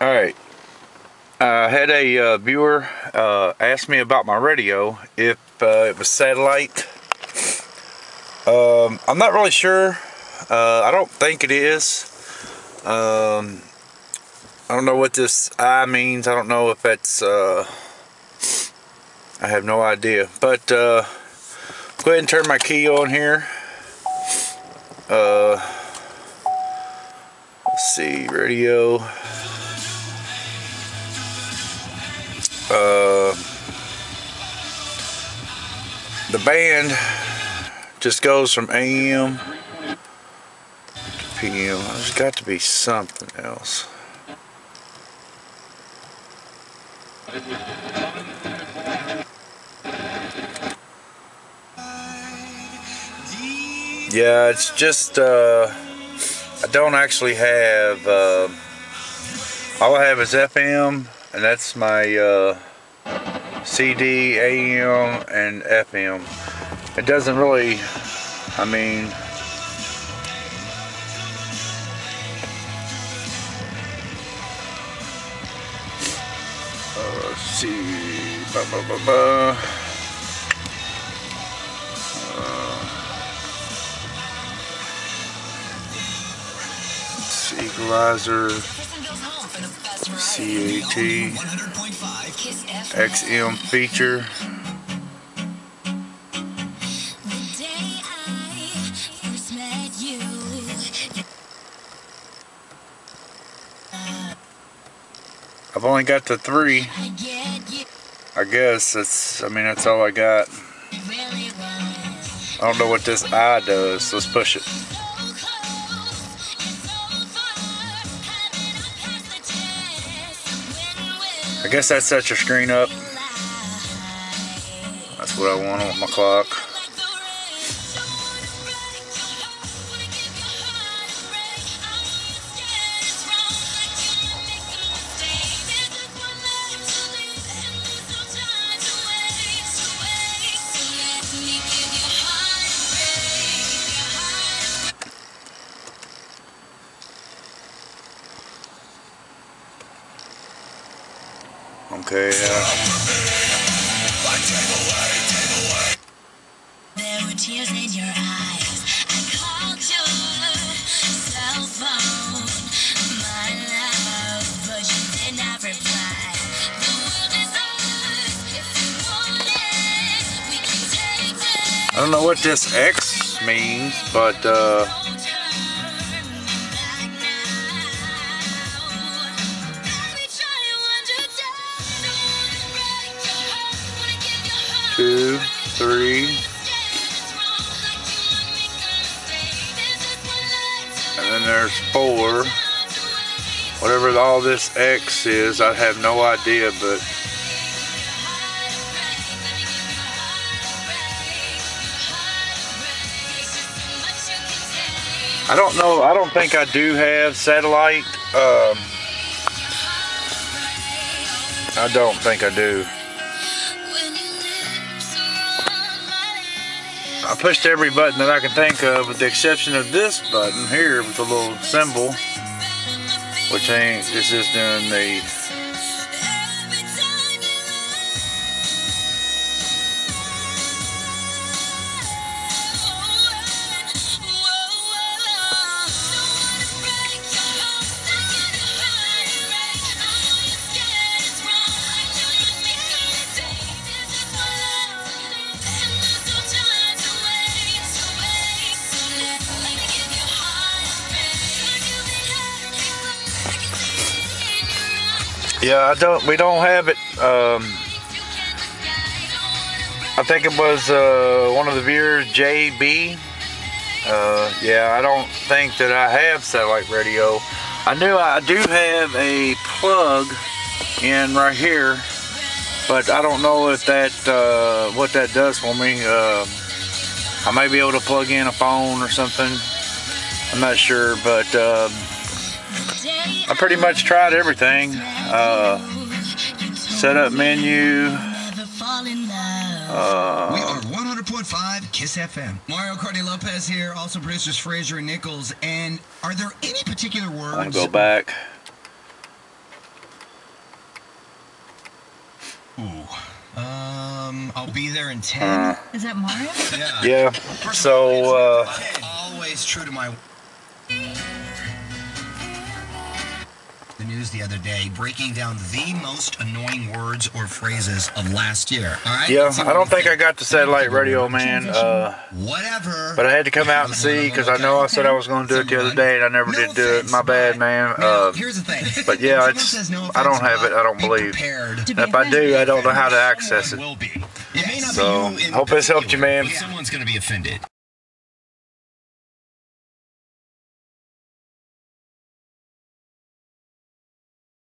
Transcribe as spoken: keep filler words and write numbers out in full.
Alright, I had a uh, viewer uh, ask me about my radio, if uh, it was satellite. Um, I'm not really sure. Uh, I don't think it is. Um, I don't know what this I means. I don't know if it's, uh, I have no idea. But uh, go ahead and turn my key on here. Uh, let's see, radio. Uh, the band just goes from A M to P M. There's got to be something else. Yeah, it's just, uh, I don't actually have, uh, all I have is F M, and that's my uh, C D, A M, and F M. It doesn't really, I mean, uh, let's see, ba, ba, ba, ba. Equalizer, C A T, X M feature. I've only got the three. I guess that's, I mean, that's all I got. I don't know what this I does. Let's push it. I guess that sets your screen up. That's what I want on my clock. Okay, uh, there were tears in your eyes. I called your cell phone, my love, but you did not reply. The world is ours. If you want it, we can take it. I don't know what this X means, but uh, two, three, and then there's four. Whatever all this X is, I have no idea, but I don't know. I don't think I do have satellite. Um, I don't think I do. I pushed every button that I can think of with the exception of this button here with the little symbol, which ain't, this is doing the yeah, I don't, we don't have it. Um, I think it was uh, one of the viewers, J B. Uh, yeah, I don't think that I have satellite radio. I knew I do have a plug in right here, but I don't know if that, uh, what that does for me. Uh, I may be able to plug in a phone or something. I'm not sure, but uh, I pretty much tried everything. Uh, set up menu. Uh, we are one hundred point five KISS F M. Mario Cardi Lopez here, also producers Fraser and Nichols. And are there any particular words? I'll go back. Um, I'll be there in ten. Uh, Is that Mario? Yeah. yeah. So, uh, always true to my. The news the other day, breaking down the most annoying words or phrases of last year. All right. yeah, I don't think I got to satellite radio, man. Uh, Whatever. but I had to come out and see because I know I said I was going to do it the other day and I never did do it. My bad, man. Now, Uh, here's the thing. but yeah, If it's. someone says no I don't offense, have it. I don't be believe. prepared. To be If I do, offended. I don't know how to access it. Will be. It may not So, be you in hope this helped you, man. particular, but someone's going to be offended.